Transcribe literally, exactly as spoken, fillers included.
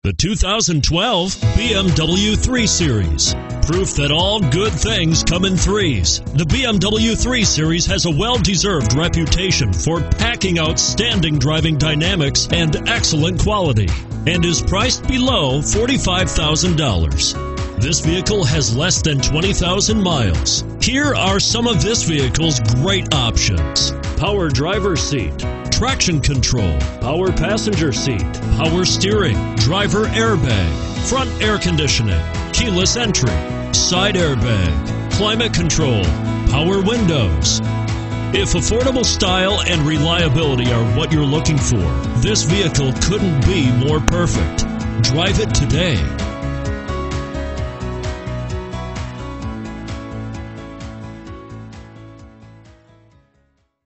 The two thousand twelve B M W three Series. Proof that all good things come in threes. The B M W three Series has a well-deserved reputation for packing outstanding driving dynamics and excellent quality, and is priced below forty-five thousand dollars. This vehicle has less than twenty thousand miles. Here are some of this vehicle's great options: power driver's seat, traction control, power passenger seat, power steering, driver airbag, front air conditioning, keyless entry, side airbag, climate control, power windows. If affordable style and reliability are what you're looking for, this vehicle couldn't be more perfect. Drive it today.